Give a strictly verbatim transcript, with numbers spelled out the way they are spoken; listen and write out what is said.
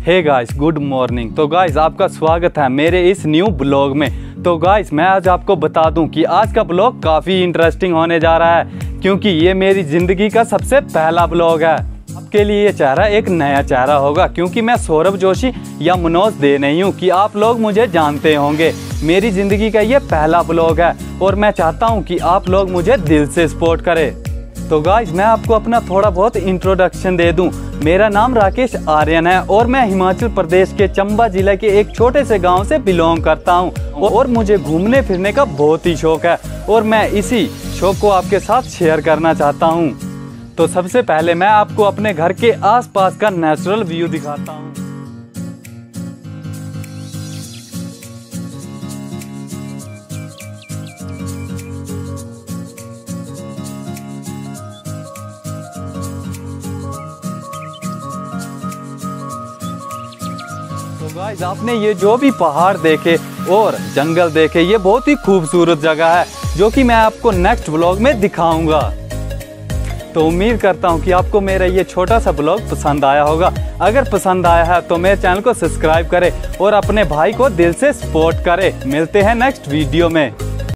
हे guys, good morning. तो guys, आपका स्वागत है मेरे इस न्यू ब्लॉग में। तो गाइस, मैं आज आपको बता दूं कि आज का ब्लॉग काफ़ी इंटरेस्टिंग होने जा रहा है, क्योंकि ये मेरी ज़िंदगी का सबसे पहला ब्लॉग है। आपके लिए ये चेहरा एक नया चेहरा होगा, क्योंकि मैं सौरभ जोशी या मनोज दे नहीं हूँ कि आप लोग मुझे जानते होंगे। मेरी ज़िंदगी का ये पहला ब्लॉग है और मैं चाहता हूँ कि आप लोग मुझे दिल से सपोर्ट करें। तो गाइस, मैं आपको अपना थोड़ा बहुत इंट्रोडक्शन दे दूं। मेरा नाम राकेश आर्यन है और मैं हिमाचल प्रदेश के चंबा जिले के एक छोटे से गांव से बिलोंग करता हूं और मुझे घूमने फिरने का बहुत ही शौक है और मैं इसी शौक को आपके साथ शेयर करना चाहता हूं। तो सबसे पहले मैं आपको अपने घर के आसपास का नेचुरल व्यू दिखाता हूं। तो गाइस, आपने ये जो भी पहाड़ देखे और जंगल देखे, ये बहुत ही खूबसूरत जगह है जो कि मैं आपको नेक्स्ट ब्लॉग में दिखाऊंगा। तो उम्मीद करता हूं कि आपको मेरा ये छोटा सा ब्लॉग पसंद आया होगा। अगर पसंद आया है तो मेरे चैनल को सब्सक्राइब करें और अपने भाई को दिल से सपोर्ट करें। मिलते हैं नेक्स्ट वीडियो में।